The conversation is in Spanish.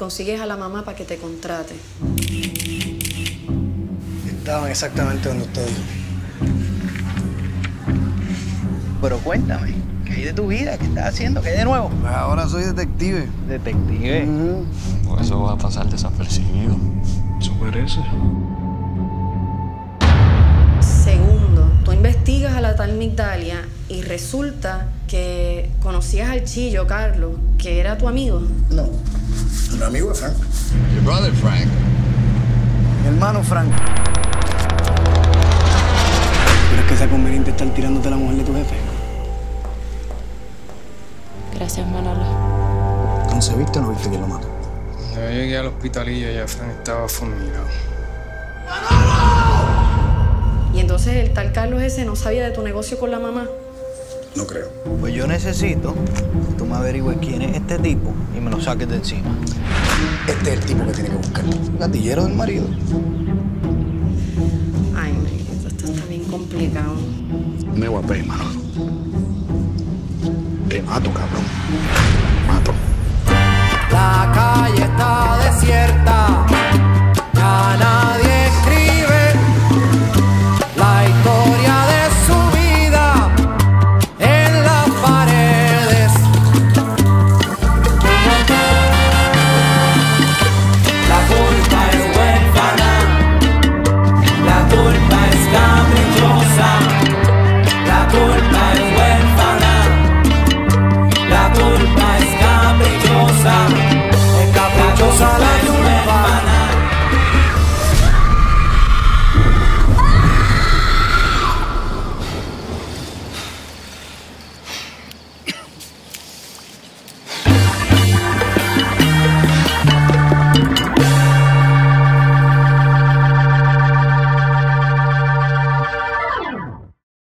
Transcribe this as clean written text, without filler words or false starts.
consigues a la mamá para que te contrate. Estaban exactamente donde usted dijo. Pero cuéntame, ¿qué hay de tu vida? ¿Qué estás haciendo? ¿Qué hay de nuevo? Pues ahora soy detective. ¿Detective? Por eso va a pasar desapercibido. Eso parece. Segundo, tú investigas a la tal Migdalia y resulta que conocías al Chillo, Carlos, que era tu amigo. No, un amigo de Frank. Your brother, Frank. Mi hermano Frank. ¿Crees que sea conveniente estar tirándote a la mujer de tu jefe? Gracias, Manolo. Entonces, ¿viste o no viste quién lo mató? Yo llegué al hospitalillo y ya Frank estaba fulminado. Y entonces el tal Carlos ese no sabía de tu negocio con la mamá. No creo. Pues yo necesito que tú me averigües quién es este tipo y me lo saques de encima. Este es el tipo que tiene que buscar. Gatillero del marido. Ay, Miguelito, esto está bien complicado. Me voy a pedir, Manolo. Te mato, cabrón. Mato. La calle está